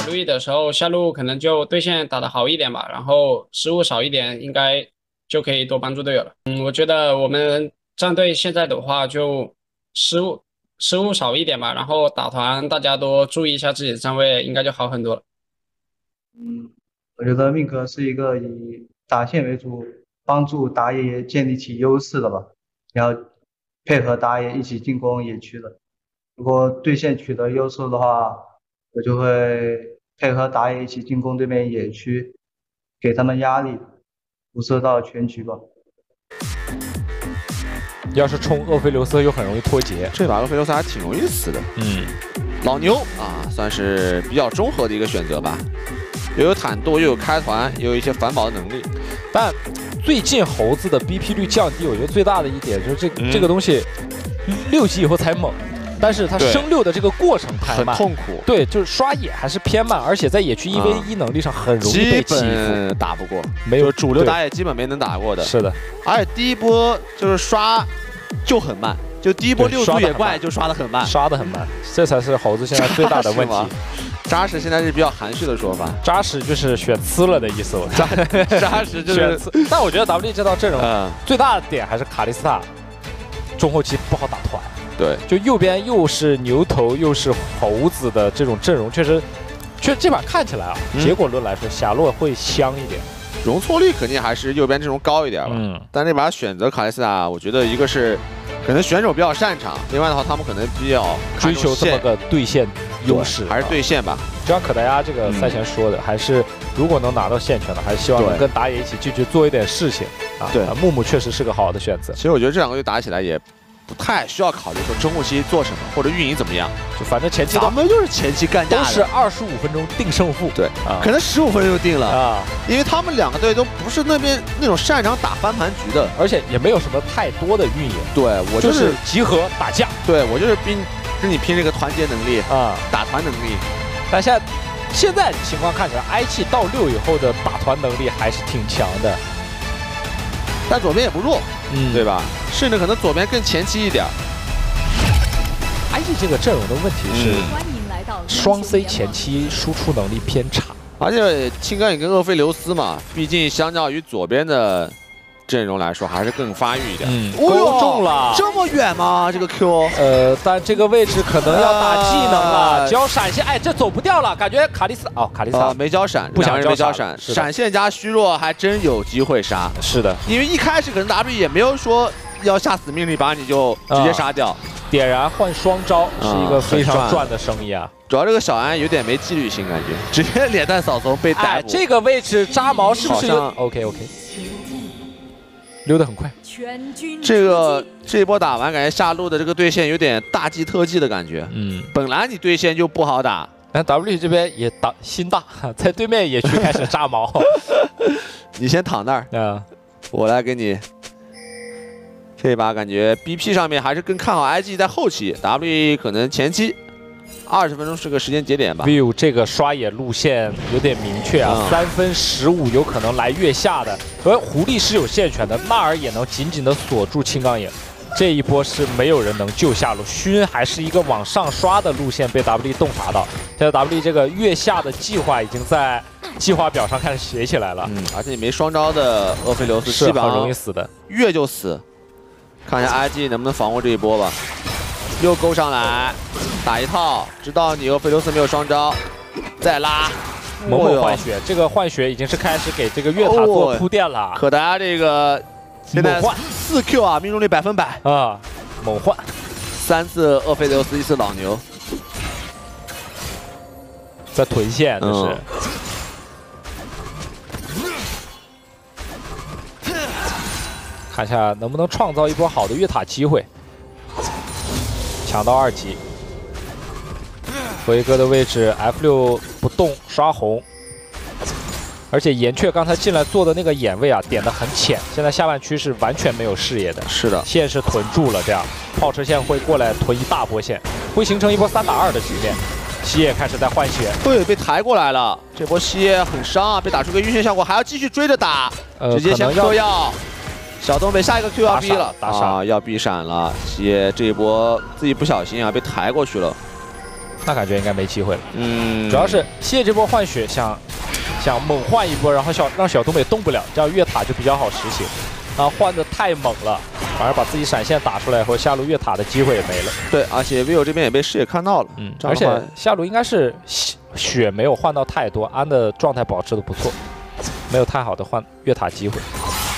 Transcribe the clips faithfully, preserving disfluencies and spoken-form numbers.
注意的时候下路可能就对线打得好一点吧，然后失误少一点，应该就可以多帮助队友了。嗯，我觉得我们战队现在的话就失误失误少一点吧，然后打团大家多注意一下自己的站位，应该就好很多了。 嗯，我觉得命格是一个以打线为主，帮助打野建立起优势的吧，然后配合打野一起进攻野区的。如果对线取得优势的话，我就会配合打野一起进攻对面野区，给他们压力，辐射到全局吧。 要是冲厄斐琉斯又很容易脱节， 这把厄斐琉斯还挺容易死的。 嗯， 老牛啊，算是比较中和的一个选择吧，又有坦度，又有开团，又有一些反保的能力。 但最近猴子的 B P 率降低，我觉得最大的一点就是这、嗯、这个东西六级以后才猛。但是它升六的这个过程太慢， 很痛苦。 对，就是刷野还是偏慢，而且在野区一 v 一能力上很容易被欺负， 打不过， 没有主流打野基本没能打过的。 是的， 而且第一波就是刷就很慢，就第一波六组野怪就刷的很慢， 刷的很慢，这才是猴子现在最大的问题。 扎实现在是比较含蓄的说法， 扎实就是选呲了的意思。我扎扎实就是选呲，但我觉得 W 这套阵容、嗯、最大的点还是卡莉斯塔中后期不好打团。 对， 就右边又是牛头又是猴子的这种阵容，确实，确实这把看起来啊，嗯、结果论来说，霞洛会香一点， 容错率肯定还是右边阵容高一点吧。嗯，但这把选择卡莉斯塔，我觉得一个是可能选手比较擅长，另外的话他们可能比较追求这么个对线优势， 还是对线吧。 就像可达鸭这个赛前说的，嗯、还是如果能拿到线权的，还是希望能跟打野一起继续做一点事情啊。 对， 木木确实是个好的选择。 其实我觉得这两个队打起来也不太需要考虑说中后期做什么或者运营怎么样， 就反正前期咱们就是前期干架都是二十五分钟定胜负， 对，啊、可能十五分钟就定了啊， 因为他们两个队都不是那边那种擅长打翻盘局的， 而且也没有什么太多的运营。 对我就是、 就是、集合打架， 对我就是拼跟你拼这个团结能力啊， 打团能力。 但现在现在情况看起来，I 气到六以后的打团能力还是挺强的。 但左边也不弱，嗯，对吧？甚至可能左边更前期一点。 I G 这个阵容的问题是，双 C 前期输出能力偏差， 而且青钢影跟厄斐琉斯嘛，毕竟相较于左边的阵容来说，还是更发育一点。 嗯，勾中了， 这么远吗？这个 Q？ 呃，但这个位置可能要打技能了，交闪现，哎，这走不掉了，感觉卡莉斯哦，卡莉斯塔没交闪， 不想没交闪，闪现加虚弱还真有机会杀。 是的， 因为一开始可能 W 也没有说要下死命令把你就直接杀掉。 点燃换双招是一个非常赚的生意啊！ 主要这个小安有点没纪律性，感觉直接脸蛋扫从被逮捕。 这个位置扎毛是不是 ？OK OK， 溜得很快。 这个这一波打完，感觉下路的这个对线有点大技特技的感觉。嗯，本来你对线就不好打， 但 W 这边也打心大，在对面野区开始扎毛。 你先躺那儿， 啊， 我来给你。这把感觉 B P 上面还是更看好 I G 在后期 ，W 可能前期二十分钟是个时间节点吧。 view 这个刷野路线有点明确啊，三、嗯、分十五有可能来月下的，而狐狸是有线权的，纳尔也能紧紧的锁住青钢影。这一波是没有人能救下路，熏还是一个往上刷的路线被 W 洞察到，现在 W 这个月下的计划已经在计划表上开始写起来了。 嗯，而且你没双招的厄斐琉斯是很容易死的， 月就死。看一下 I G 能不能防过这一波吧，又勾上来，打一套，知道你厄斐琉斯没有双招，再拉， 猛猛换血，这个换血已经是开始给这个月塔做铺垫了。 可达这个现在四 Q 啊，命中率百分百啊，猛换， 三次厄斐琉斯，一次老牛， 在屯线这是。嗯看一下能不能创造一波好的越塔机会，抢到二级。回哥的位置 F 六不动刷红，而且岩雀刚才进来做的那个眼位啊，点的很浅，现在下半区是完全没有视野的。 是的， 线是屯住了，这样炮车线会过来屯一大波线，会形成一波三打二的局面。西野开始在换血， 对，被抬过来了，这波西野很伤啊，被打出个晕眩效果，还要继续追着打，呃、直接先嗑药。小东北下一个 Q 要逼了， 打傻啊，要逼闪了。西野这一波自己不小心啊，被抬过去了。 那感觉应该没机会了。 嗯， 主要是西野这波换血想想猛换一波，然后小让小东北动不了，这样越塔就比较好实行。啊，换的太猛了，反而把自己闪现打出来后，下路越塔的机会也没了。 对，而且 vivo 这边也被视野看到了。 嗯，而且下路应该是血没有换到太多，安的状态保持的不错，没有太好的换越塔机会。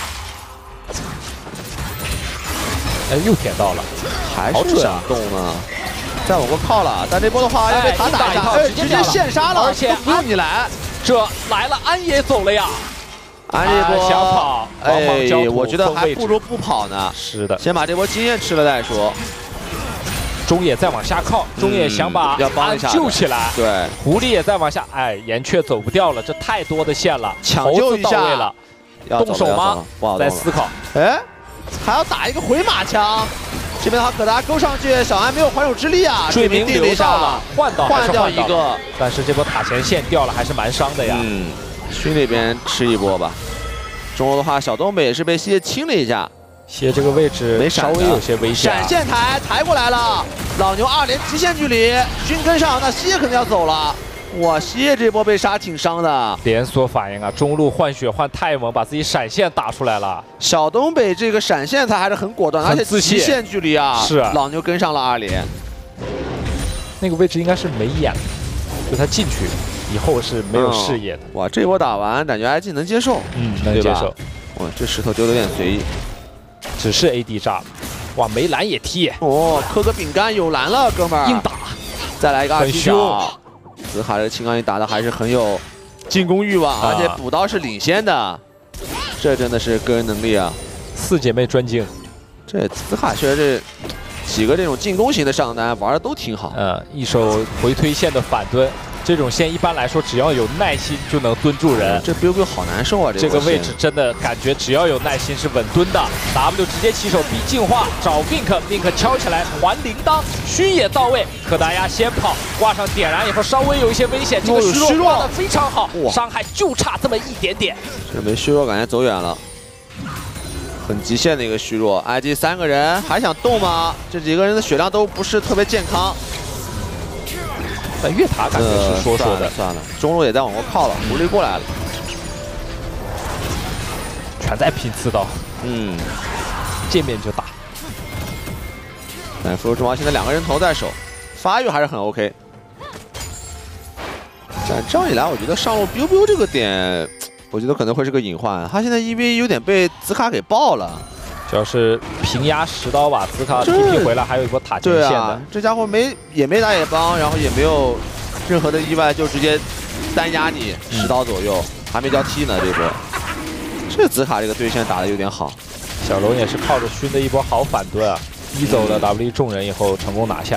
哎，又舔到了， 还是想动呢。再往过靠了，但这波的话要被塔打一下，哎，直接现杀了， 而且不用你来， 这来了，安也走了呀。 安这波想跑， 哎，我觉得还不如不跑呢。 是的， 先把这波经验吃了再说。 中野再往下靠，中野想把安救起来。 对， 狐狸也在往下，哎，岩雀走不掉了，这太多的线了， 抢救一下了，动手吗？在思考。 哎，还要打一个回马枪。这边的话，可达勾上去，小安没有还手之力啊， 追名定了一下了，换到换掉一个， 但是这波塔前线掉了，还是蛮伤的呀。 嗯，区那边吃一波吧。中路的话，小东北也是被西野清了一下， 西野这个位置没稍微有些危险、啊。 闪现抬抬过来了，老牛二连极限距离，熏跟上，那西野可能要走了。哇，西野这波被杀挺伤的， 连锁反应啊！中路换血换太猛，把自己闪现打出来了。 小东北这个闪现他还是很果断，而且极限距离啊， 是啊， 老牛跟上了二连。 那个位置应该是没眼，就他进去以后是没有视野的。 嗯、哇，这波打完感觉 I G 能接受， 嗯，能接受。 哇，这石头丢的有点随意， 只是 A D 炸了。哇，没蓝也踢。 哦，磕个饼干有蓝了，哥们儿， 硬打， 再来一个二踢脚。紫卡这个青钢影打的还是很有进攻欲望，而且补刀是领先的，这真的是个人能力啊！ 四姐妹专精， 这紫卡确实这几个这种进攻型的上单玩的都挺好。 呃，一手回推线的反蹲，这种线一般来说只要有耐心就能蹲住人。 这 biu biu 好难受啊！ 这个位置真的感觉只要有耐心是稳蹲的。W 直接起手逼进化，找 Mink，Mink 敲起来还铃铛，熏也到位。可达鸭先跑，挂上点燃以后稍微有一些危险，这个虚弱挂的非常好，伤害就差这么一点点。 这没虚弱感觉走远了。很极限的一个虚弱 ，I G 三个人还想动吗？这几个人的血量都不是特别健康。 但越塔感觉是说说的， 呃、算了，中路也在往过靠了，狐狸过来了， 全在拼刺刀， 嗯， 见面就打。 但说实话，现在两个人头在手，发育还是很 OK。但这样一来，我觉得上路 biu biu 这个点。我觉得可能会是个隐患，他现在 E V 有点被紫卡给爆了， 主要是平压十刀吧，紫卡 T P 回来还有一波塔前线的， 对啊、这家伙没也没打野帮，然后也没有任何的意外，就直接单压你十刀左右，嗯、还没交 T 呢这波。这紫卡这个对线打的有点好， 小龙也是靠着熏的一波好反蹲啊，逼走了 W 众人以后成功拿下。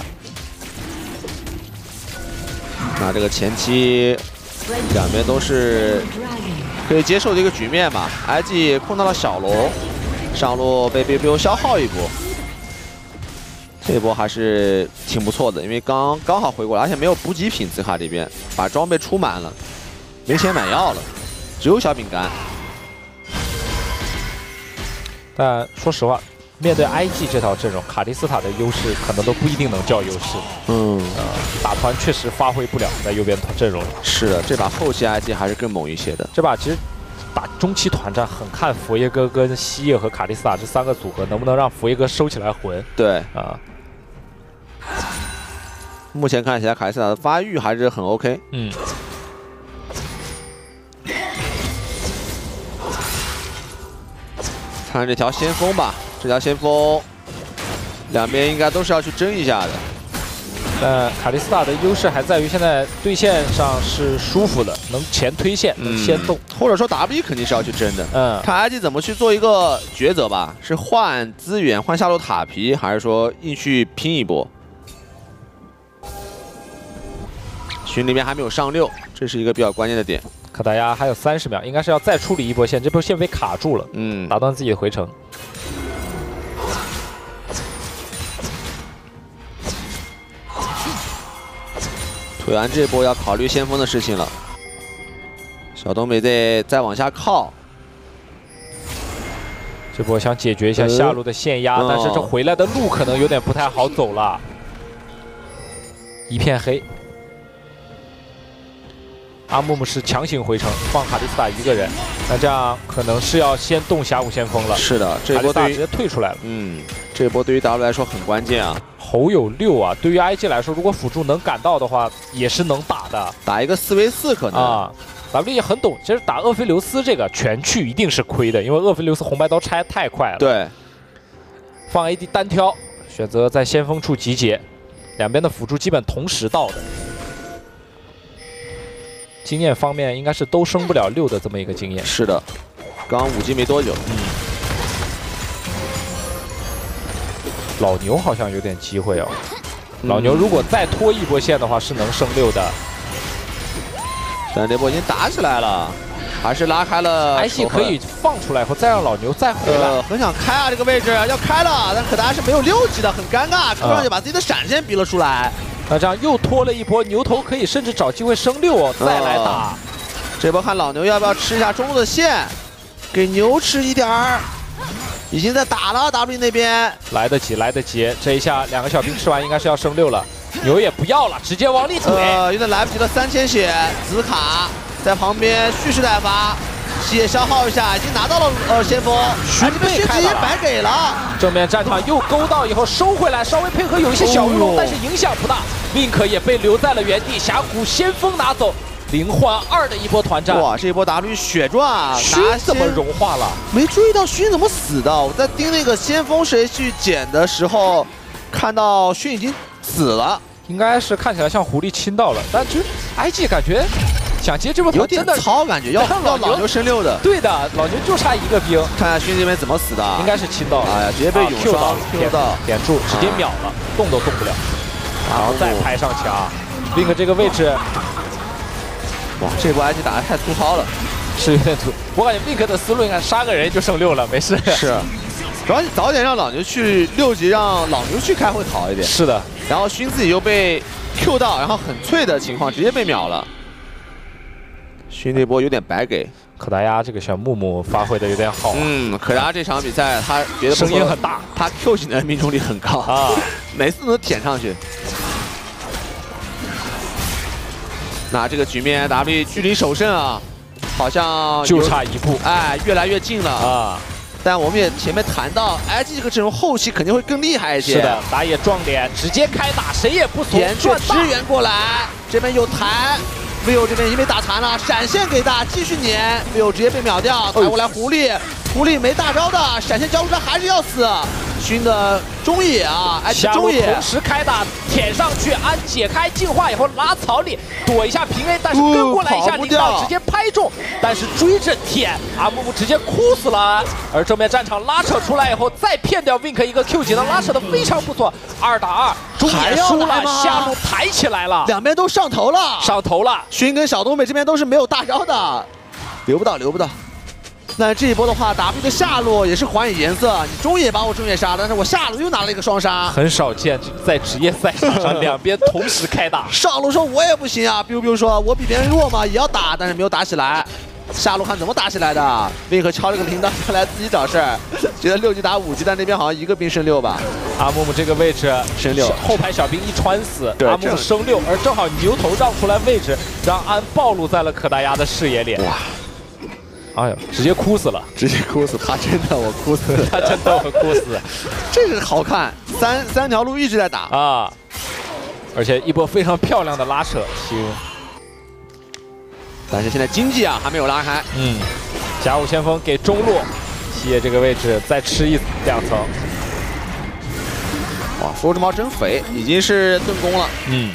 那这个前期两边都是可以接受的一个局面嘛 ，I G 控到了小龙，上路被 biu biu 消耗一波，这一波还是挺不错的，因为刚刚好回过来，而且没有补给品，紫卡这边把装备出满了，没钱买药了，只有小饼干。 但说实话，面对 I G 这套阵容，卡莉斯塔的优势可能都不一定能叫优势。 嗯， 呃，打团确实发挥不了在右边阵容里。 是的，这把后期 I G 还是更猛一些的。 这把其实打中期团战很看佛耶哥跟西叶和卡莉斯塔这三个组合能不能让佛耶哥收起来魂。 对啊， 目前看起来卡莉斯塔的发育还是很 OK。 嗯。 看看这条先锋吧，这条先锋两边应该都是要去争一下的。 但卡莉斯塔的优势还在于现在对线上是舒服的，能前推线，能先动， 嗯、或者说 W 肯定是要去争的。 嗯， 看 I G 怎么去做一个抉择吧，是换资源换下路塔皮，还是说硬去拼一波？群里面还没有上六，这是一个比较关键的点。 可达鸭还有三十秒，应该是要再处理一波线，这波线被卡住了， 嗯， 打断自己的回程。 推完这波要考虑先锋的事情了。小东北再再往下靠， 这波想解决一下下路的线压， 嗯、 但是这回来的路可能有点不太好走了，一片黑。 阿木木是强行回城，放卡莉斯塔一个人，那这样可能是要先动峡谷先锋了。 是的，这一波对于直接退出来了。 嗯，这一波对于 W 来说很关键啊。 侯有六啊，对于 I G 来说，如果辅助能赶到的话，也是能打的。 打一个四 v 四可能啊。W 也很懂，其实打厄斐琉斯这个全去一定是亏的，因为厄斐琉斯红白刀拆太快了。 对， 放 A D 单挑，选择在先锋处集结，两边的辅助基本同时到的。经验方面应该是都升不了六的这么一个经验。 是的，刚刚五级没多久。 嗯。老牛好像有点机会哦。嗯、老牛如果再拖一波线的话，是能升六的。 但这波已经打起来了，还是拉开了。 I G 可以放出来以后再让老牛再回来。 呃，很想开啊，这个位置要开了，但可达是没有六级的，很尴尬，冲上去把自己的闪现逼了出来。 那这样又拖了一波，牛头可以甚至找机会升六哦，再来打。呃、 这波看老牛要不要吃一下中路的线，给牛吃一点儿。已经在打了 W 那边， 来得及，来得及。这一下两个小兵吃完，应该是要升六了。牛也不要了，直接往里怼。 呃，有点来不及了，三千血，紫卡在旁边蓄势待发，血消耗一下，已经拿到了呃先锋， 勋贝直接白给了。 正面战场又勾到以后收回来，稍微配合有一些小乌龙，但是影响不大。Wink 也被留在了原地，峡谷先锋拿走。零换二的一波团战， 哇！这一波 W 血赚， 勋怎么融化了？ 没注意到勋怎么死的。我在盯那个先锋谁去捡的时候，看到勋已经死了， 应该是看起来像狐狸亲到了，但其实 I G 感觉想接这波团真的糙，感觉要要老牛升六的。 对的，老牛就差一个兵。 看看勋这边怎么死的， 应该是亲到了。 哎呀，直接被永双 Q 到，点住，直接秒了，动都动不了。然后再拍上墙 ，Wink 这个位置。 哇，这波 I G 打得太粗糙了， 是有点粗。我感觉 Wink 的思路应该杀个人就剩六了，没事。 是，主要你早点让老牛去六级，让老牛去开会好一点。 是的。 然后勋自己又被 Q 到，然后很脆的情况直接被秒了。勋这波有点白给。 可达鸭这个小木木发挥的有点好、啊。 嗯，可达这场比赛他别的声音很大， 他 Q 型的命中率很高啊，每次都能舔上去。那这个局面 W 距离首胜啊，好像就差一步， 哎，越来越近了啊。 但我们也前面谈到 ，I G 这个阵容后期肯定会更厉害一些。 是的，打野撞脸，直接开打，谁也不怂， 点去支援过来，这边有弹 ，vivo 这边已经被打残了，闪现给大，继续撵 ，vivo 直接被秒掉，抬过来狐狸，狐狸没大招的，闪现交出来还是要死。勋的中野啊，哎，中野同时开打，舔上去，安解开净化以后拉草里躲一下平 A， 但是跟过来一下，领导直接拍中，但是追着舔，阿木木直接哭死了。而正面战场拉扯出来以后，再骗掉 Wink 一个 Q 技能，拉扯的非常不错，二打二，中野输了，下路抬起来了， 两边都上头了， 上头了。 勋跟小东北这边都是没有大招的，留不到，留不到。那这一波的话 ，W 的下路也是还以颜色。你中野把我中野杀，但是我下路又拿了一个双杀， 很少见在职业赛场上两边同时开打。 上路说我也不行啊 ，biu biu 说我比别人弱嘛，也要打，但是没有打起来。下路看怎么打起来的。Wink 敲了个铃铛下来自己找事儿，觉得六级打五级，但那边好像一个兵升六吧。 阿木木这个位置升六， 后排小兵一穿死，阿木木升六，而正好牛头让出来位置，让安暴露在了可达鸭的视野里。哇！哎呦，直接哭死了， 直接哭死！他真的我哭死了， 他真的我哭死。 这个好看，三三条路一直在打啊，而且一波非常漂亮的拉扯，行。 但是现在经济啊还没有拉开。 嗯，甲午先锋给中路，西野这个位置再吃一两层。 哇，复活之矛真肥，已经是盾攻了。 嗯。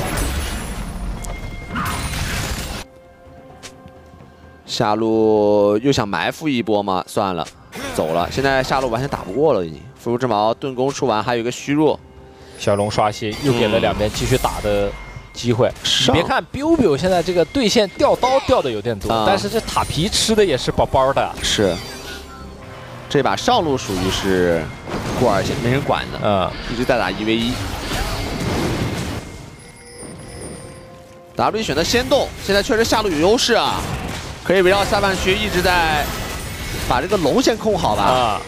下路又想埋伏一波吗？算了，走了。现在下路完全打不过了，已经。复活之矛盾攻出完，还有一个虚弱。 小龙刷新，又给了两边继续打的机会。你别看 biu biu 现在这个对线掉刀掉的有点多，嗯、但是这塔皮吃的也是饱饱的。 是。这把上路属于是过二线，没人管的。嗯，一直在打一 v 一。W 选择先动，现在确实下路有优势啊。可以围绕下半区一直在把这个龙先控好吧。啊，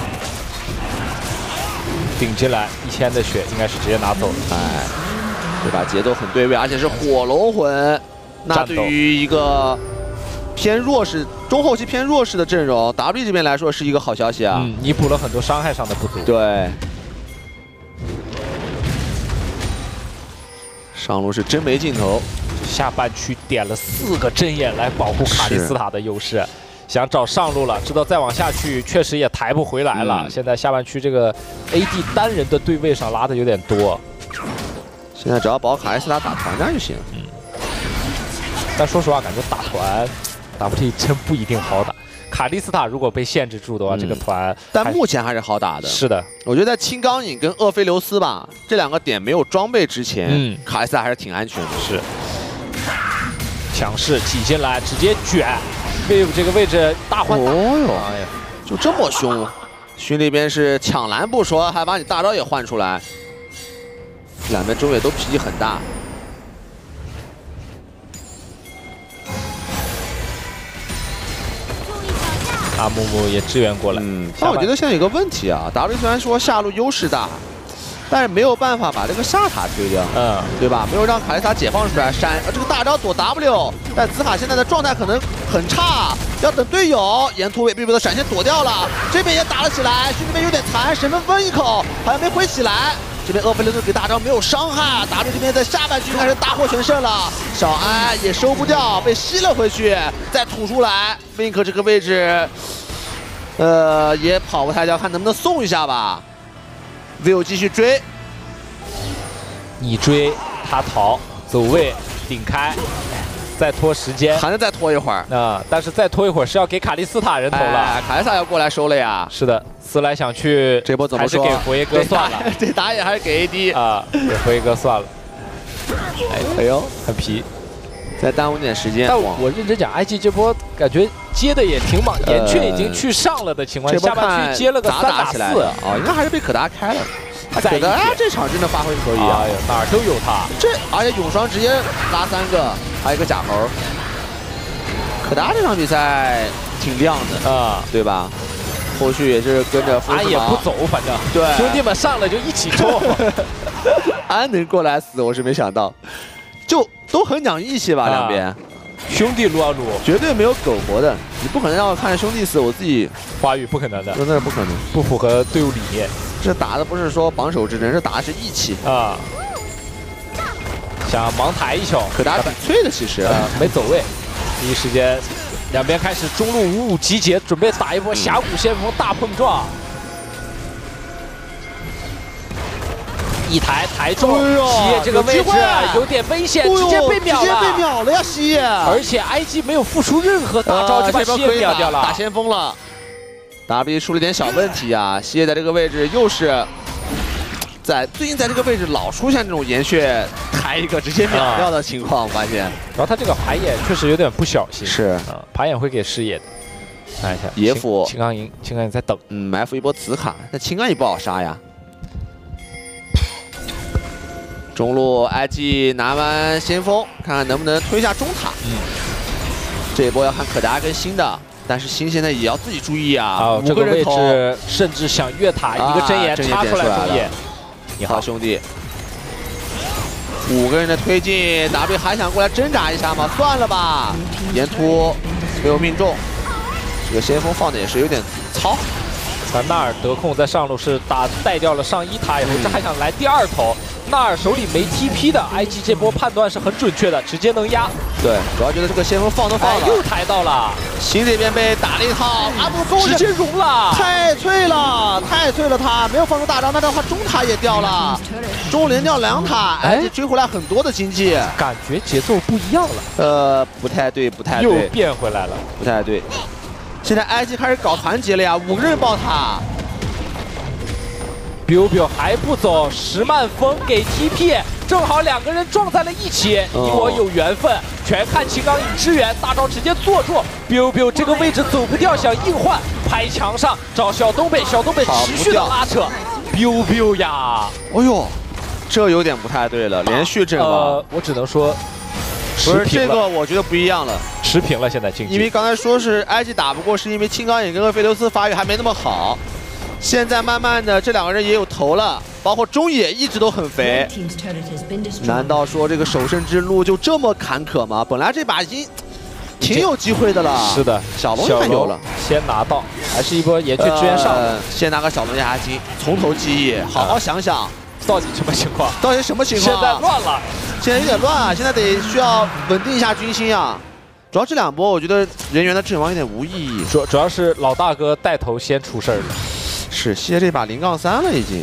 顶进来一千的血，应该是直接拿走了。 哎，这把节奏很对位，而且是火龙魂， 那对于一个偏弱势、中后期偏弱势的阵容 ，W 这边来说是一个好消息啊， 嗯，弥补了很多伤害上的不足。 对，上路是真没镜头， 下半区点了四个针眼来保护卡莉斯塔的优势。 想找上路了，知道再往下去确实也抬不回来了。嗯、现在下半区这个 A D 单人的对位上拉的有点多， 现在只要保卡莉斯塔打团战就行。 嗯，但说实话，感觉打团 W T 真不一定好打。卡莉斯塔如果被限制住的话，嗯、这个团但目前还是好打的。 是的， 我觉得在青钢影跟厄菲琉斯吧这两个点没有装备之前，嗯，卡莉斯塔还是挺安全的。 是，强势挤进来，直接卷。 wave 这个位置大换大， 哦哟，哎呀，就这么凶！勋那边是抢蓝不说，还把你大招也换出来，两边中野都脾气很大。 阿木木也支援过来， 嗯，但我觉得现在有个问题啊 ，W 虽然说下路优势大。 但是没有办法把这个下塔推掉，嗯，对吧？没有让卡莉塔解放出来闪，这个大招躲 W， 但紫卡现在的状态可能很差，要等队友沿途尾被的闪现躲掉了，这边也打了起来，兄弟们有点残，神分分一口，好像没回起来。这边厄菲琉斯给大招没有伤害 ，W 这边在下半区开始大获全胜了，小安也收不掉，被吸了回去，再吐出来 ，Wink 这个位置，呃，也跑不太掉，看能不能送一下吧。 vivo 继续追， 你追他逃，走位顶开，再拖时间， 还能再拖一会儿啊！但是再拖一会儿是要给卡莉斯塔人头了， 哎、卡莉斯塔要过来收了呀。 是的，思来想去， 这波怎么说？ 还是给佛爷哥算了， 这打野还是给 A D 啊，给佛爷哥算了。 哎，哎呦， 很皮， 再耽误点时间。 但我我认真讲 ，I G 这波感觉接的也挺猛，岩雀已经去上了的情况下，下半区接了个三打四， 哦，应该还是被可达开了。可达这场真的发挥可以啊， 哪儿都有他。 这而且永双直接拉三个，还有一个假猴。可达这场比赛挺亮的啊，对吧？后续也是跟着安也不走，反正对兄弟们上来就一起冲。 安能过来死，我是没想到，就都很讲义气吧，两边。 兄弟撸啊撸， 绝对没有苟活的，你不可能让我看兄弟死，我自己花语不可能的， 真的是不可能， 不符合队伍理念。 这打的不是说榜首之争，这打的是义气啊！ 想盲抬一球， 可打挺脆的，其实、 呃、没走位。第一时间，两边开始中路五五集结，准备打一波峡谷先锋大碰撞。一抬抬中，西野这个位置有点危险，直接被秒了， 直接被秒了呀，西野！ 而且 I G 没有付出任何大招就把西野秒掉了， 打先锋了。W 出了点小问题啊，西野在这个位置又是在最近在这个位置老出现这种岩穴抬一个直接秒掉的情况，发现。 然后他这个排野确实有点不小心， 是啊，排野会给视野的。看一下野辅青钢营，青钢营在等， 嗯，埋伏一波紫卡，但青钢也不好杀呀。 中路 I G 拿完先锋，看看能不能推下中塔。嗯，这一波要看可达跟新的，但是新现在也要自己注意啊。 哦，这个位置甚至想越塔，一个针眼插出来中野。 你好，兄弟。五个人的推进 ，W 还想过来挣扎一下吗？算了吧，沿途没有命中。这个先锋放的也是有点糙。 那纳尔得空在上路是打带掉了上一塔以后，这还想来第二头。纳尔手里没 T P 的 ，I G 这波判断是很准确的，直接能压。 对，主要觉得这个先锋放都放了， 又抬到了。 新这边被打了一套，阿布勾直接融了， 太脆了，太脆了，他没有放出大招，那的话中塔也掉了，中连掉两塔，哎，追回来很多的经济， 感觉节奏不一样了。 呃，不太对，不太对， 又变回来了， 不太对。 现在 I G 开始搞团结了呀，五个人爆塔 ，biu biu 还不走，十万风给 T P， 正好两个人撞在了一起，你我有缘分，全看秦刚颖支援，大招直接坐住 ，biu biu 这个位置走不掉，想硬换，拍墙上找小东北，小东北持续的拉扯 ，biu biu 呀， 哎呦，这有点不太对了，连续阵亡， 呃，我只能说。 不是这个，我觉得不一样了， 持平了。现在竞技， 因为刚才说是 I G 打不过，是因为青钢影跟厄菲琉斯发育还没那么好。现在慢慢的，这两个人也有头了， 包括中野一直都很肥。难道说这个首胜之路就这么坎坷吗？本来这把已经挺有机会的了。 是的， 小龙太牛了， 先拿到，还是一波延续支援上、 呃。先拿个小龙压压惊，从头记忆，好好想想。 到底什么情况？ 到底什么情况？ 现在乱了， 现在有点乱啊！现在得需要稳定一下军心啊。主要这两波，我觉得人员的阵亡有点无意义。 主主要是老大哥带头先出事儿了。 是，谢这把零杠三了已经。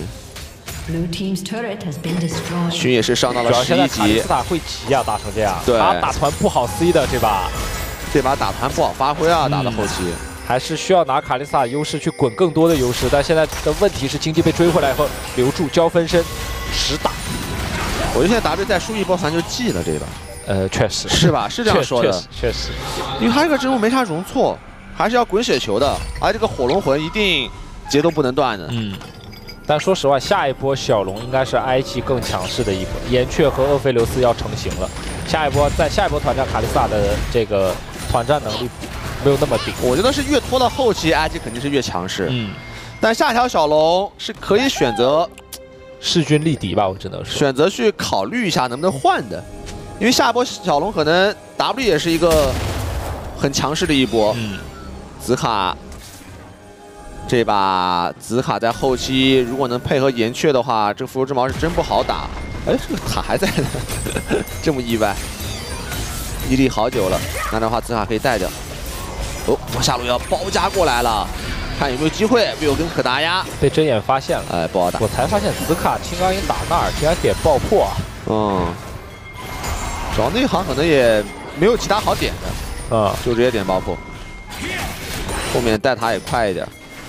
勋也是上到了十一级。 卡里斯塔会急啊，打成这样。 对， 他打团不好 C 的这把， 这把打团不好发挥啊，打到后期。嗯还是需要拿卡丽萨优势去滚更多的优势，但现在的问题是经济被追回来后留住交分身实打。 我觉得现在 W 再输一波团就记了这把， 呃，确实是吧？是这样说的， 确实， 因为他这个阵容没啥容错，还是要滚雪球的，而这个火龙魂一定节奏不能断的。 嗯，但说实话，下一波小龙应该是 I G 更强势的一波，岩雀和厄斐琉斯要成型了。下一波在下一波团战，卡丽萨的这个团战能力。 没有那么顶， 我觉得是越拖到后期 ，I G 肯定是越强势。嗯，但下条小龙是可以选择势均力敌吧，我只能说选择去考虑一下能不能换的，因为下一波小龙可能 W 也是一个很强势的一波。嗯，紫卡这把紫卡在后期如果能配合岩雀的话，这个复仇之矛是真不好打。哎，这个塔还在呢，这么意外，屹立好久了，那的话紫卡可以带掉。 哦，下路要包夹过来了，看有没有机会。没有跟可达鸭被睁眼发现了， 哎，不好打。 我才发现紫卡青钢影打纳尔竟然点爆破啊！ 嗯，主要那行可能也没有其他好点的，啊、嗯，就直接点爆破。后面带塔也快一点，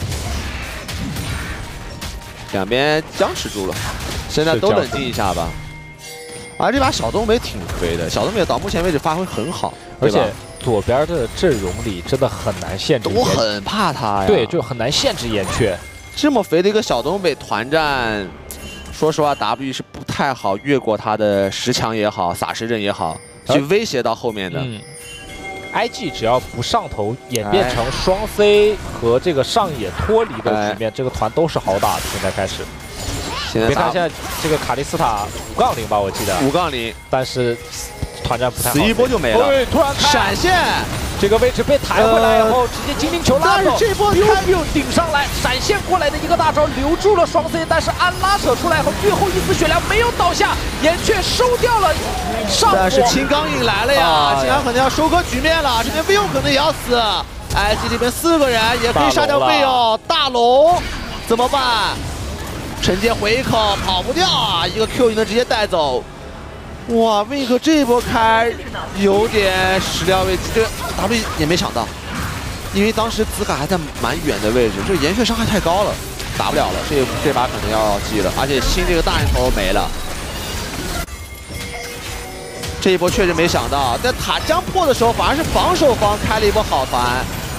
两边僵持住了，现在都冷静一下吧。而、啊、这把小冬梅挺肥的，小冬梅到目前为止发挥很好， 而且。 左边的阵容里真的很难限制， 我很怕他呀。 对，就很难限制岩雀。 这么肥的一个小东北团战，说实话 ，W 是不太好越过他的十强也好，撒石阵也好，去威胁到后面的。嗯 I G 只要不上头，演变成双 C 和这个上野脱离的局面，这个团都是好打的。现在开始， 现在别看现在这个卡利斯塔五杠零吧，我记得五杠零， 但是。 团战不太好， 死一波就没了。 突然闪现， 这个位置被抬回来以后，直接精灵球拉走。 但是这波 biu biu 顶上来，闪现过来的一个大招留住了双 C， 但是按拉扯出来后，最后一丝血量没有倒下，岩雀收掉了上火。 但是青钢影来了呀，青钢可能要收割局面了，这边魏勇可能也要死。I G 这边四个人也可以杀掉魏勇，大龙怎么办？惩戒回口跑不掉啊，一个 Q 就能直接带走。 哇，魏克这波开有点始料未及，这 W 也没想到，因为当时紫卡还在蛮远的位置，这岩雀伤害太高了，打不了了，这这把可能要记了，而且新这个大人头没了，这一波确实没想到，在塔将破的时候，反而是防守方开了一波好团，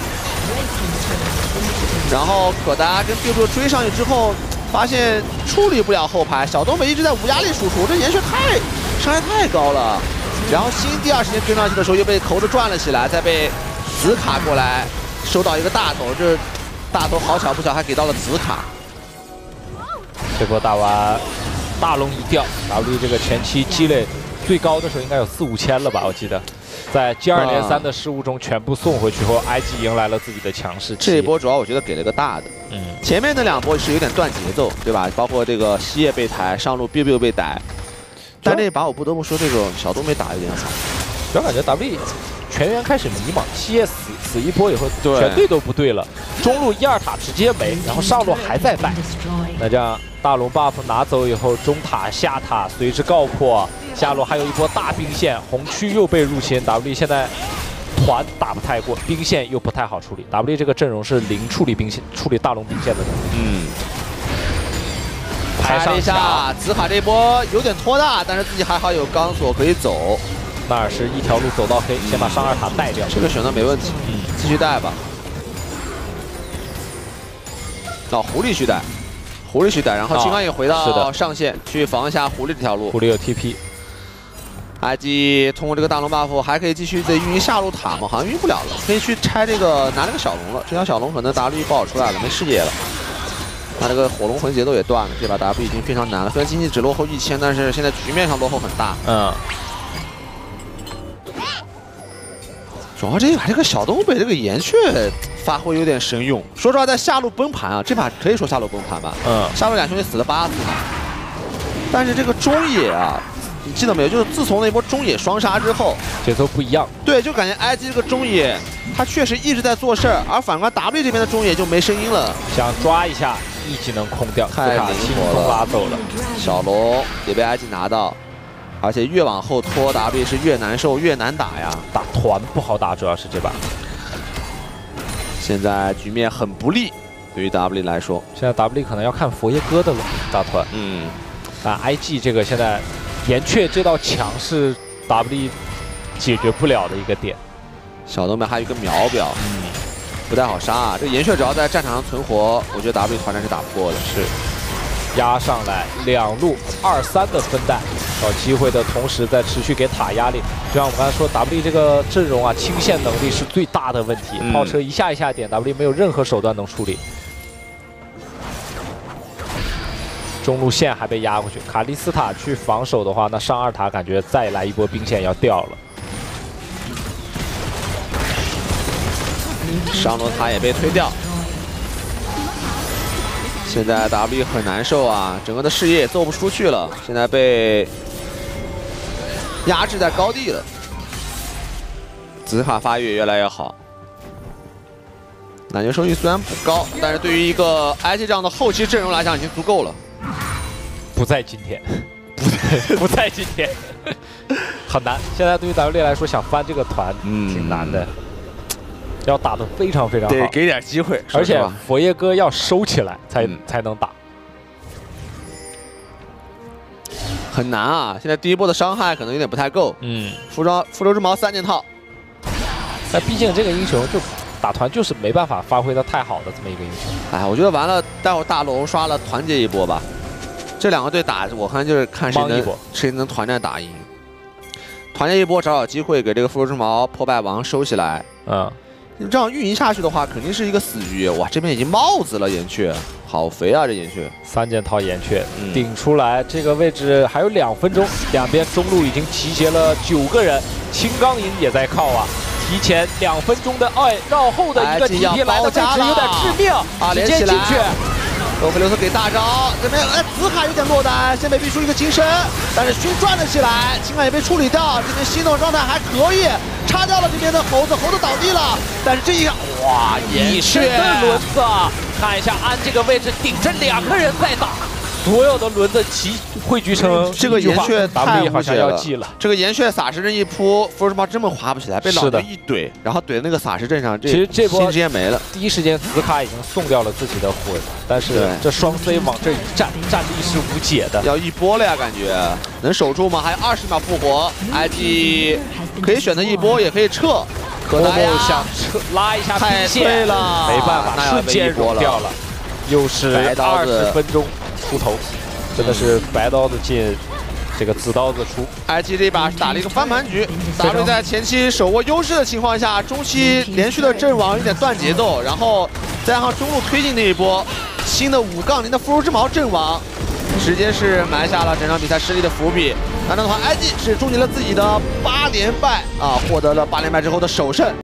然后可达跟 biu biu 追上去之后，发现处理不了后排，小东北一直在无压力输出，这岩雀太。 伤害太高了，然后新第二时间追上去的时候又被头子转了起来，再被紫卡过来收到一个大头，这大头好巧不巧还给到了紫卡。 这波打完，大龙一掉 ，W 这个前期积累最高的时候应该有四五千了吧？我记得，在接二连三的失误中全部送回去后 ，I G 迎来了自己的强势。 这一波主要我觉得给了个大的，嗯，前面那两波是有点断节奏，对吧？包括这个西叶被抬，上路 biu biu 被逮。 但这把我不得不说，这个小东没打有点惨， 主要感觉 W 全员开始迷茫，西叶死死一波以后，全队都不对了，中路一二塔直接没，然后上路还在败。那这样大龙 buff 拿走以后，中塔下塔随之告破，下路还有一波大兵线，红区又被入侵 ，W 现在团打不太过，兵线又不太好处理 ，W 这个阵容是零处理兵线、处理大龙兵线的能力。嗯。 拍了一下，紫卡这波有点拖大，但是自己还好有钢索可以走。 纳尔是一条路走到黑，先把上二塔带掉。 这个选择没问题，嗯，继续带吧。哦，狐狸去带，狐狸去带，然后青钢也回到上线去防一下狐狸这条路。 狐狸有 T P。I G 通过这个大龙 buff 还可以继续的运营下路塔吗？好像运不了了，可以去拆这个拿那个小龙了。这条小龙可能 W 不好出来了，没视野了。 他这个火龙魂节奏也断了，这把 W 已经非常难了。虽然经济只落后一千，但是现在局面上落后很大。 嗯。 主要这把这个小东北这个岩雀发挥有点神勇。说实话，在下路崩盘啊，这把可以说下路崩盘吧。嗯。下路两兄弟死了八次嘛。但是这个中野啊，你记得没有？就是自从那波中野双杀之后， 节奏不一样。对， 就感觉 I G 这个中野，他确实一直在做事儿，而反观 W 这边的中野就没声音了。 想抓一下，一技能空掉， 太灵活了， 拉走了。 小龙也被 I G 拿到。而且越往后拖 ，W 是越难受，越难打呀。 打团不好打，主要是这把。 现在局面很不利，对于 W 来说。 现在 W 可能要看佛爷哥的了，打团。 嗯。 但 I G 这个现在岩雀这道墙是 W 解决不了的一个点。 小东北还有一个秒表，嗯，不太好杀啊。这岩雀只要在战场上存活，我觉得 W 团战是打不过的。 是。压上来，两路二三的分弹，找机会的同时在持续给塔压力。就像我们刚才说 ，W 这个阵容啊，清线能力是最大的问题。炮车一下一下点 ，W 没有任何手段能处理。中路线还被压过去，卡莉斯塔去防守的话，那上二塔感觉再来一波兵线要掉了。 上路塔也被推掉。现在 W 很难受啊，整个的视野也做不出去了，现在被压制在高地了。紫卡发育越来越好，奶牛收益虽然不高，但是对于一个 I G 这样的后期阵容来讲已经足够了。 不在今天，不在不在今天，很难。现在对于 W 来说，想翻这个团挺难的。嗯，要打得非常非常好， 得给点机会， 而且佛爷哥要收起来才、嗯、才能打， 很难啊！现在第一波的伤害可能有点不太够。嗯，服装复仇之矛三件套， 但毕竟这个英雄就打团就是没办法发挥的太好的这么一个英雄。 哎，我觉得完了，待会儿大龙刷了团结一波吧。这两个队打，我看就是看谁能谁能团战打赢。团结一波，找找机会给这个复仇之矛破败王收起来。嗯。这样运营下去的话，肯定是一个死局。哇，这边已经帽子了，岩雀，好肥啊！这岩雀三件套岩雀、嗯、顶出来，这个位置还有两分钟，两边中路已经集结了九个人，青钢营也在靠啊。提前两分钟的哎绕后的一个 T P 来的位置有点致命啊，直接进去。洛菲留斯给大招，这边哎紫卡有点落单，先被逼出一个金身，但是勋转了起来，青钢也被处理掉，这边心动状态还可以。插掉了这边的猴子，猴子倒地了，但是这一下，哇，岩雀的轮子，看一下安这个位置顶着两个人在打，所有的轮子齐汇聚成这个岩雀太好像要记了。 这个岩雀撒石阵一扑，福尔马根本滑不起来，被老牛一怼，然后怼那个撒石阵上，这其实这波直接没了。 第一时间紫卡已经送掉了自己的魂，但是这双 C 往这一站，战力是无解的， 要一波了呀，感觉能守住吗？还有二十秒复活 ，I G 可以选择一波，也可以撤。 可达呀想撤拉一下兵线了， 没办法，瞬间融掉了，又是二十分钟出头。真的是白刀子进，这个紫刀子出。 I G 这把是打了一个翻盘局 ，W 在前期手握优势的情况下，中期连续的阵亡有点断节奏，然后再加上中路推进那一波新的五杠零的复仇之矛阵亡，直接是埋下了整场比赛失利的伏笔。那这样的话 ，I G 是终结了自己的八连败啊，获得了八连败之后的首胜。